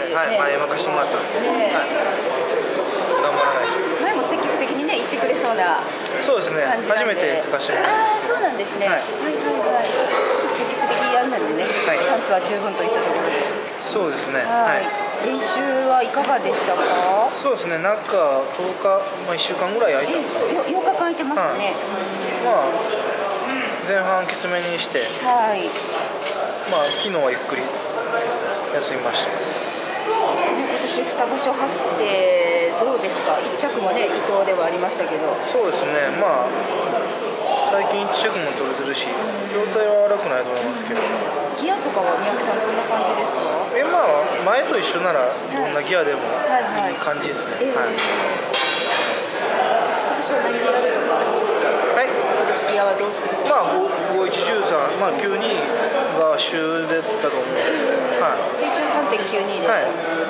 ね、はい、前任してもらったんで、ね、はい、頑張らないと。 前も積極的にね、言ってくれそうな感じなんで。 そうですね、初めて使わせてもらいます。 そうなんですね。はいはいはい。積極的にやるのでね、はい、チャンスは十分といったところで。 そうですね。はい。 練習はいかがでしたか？ そうですね、なんか10日、まあ1週間ぐらい空いたのかな。 8日間空いてましたね。 まあ前半きつめにして、 はい。 まあ昨日はゆっくり休みました。 今年2場所走ってどうですか？1着もね、伊藤ではありましたけど。 そうですね、まあ最近1着も取れてるし、状態は悪くないと思いますけど。 ギアとかは宮城さんどんな感じですか？ まあ前と一緒ならどんなギアでもいい感じですね。はい。 今年は何でやるとか？はい。今年ギアはどうするの？ まあ5113、まあ92が主だったと思うんですけど、はい。 93.92で。はい。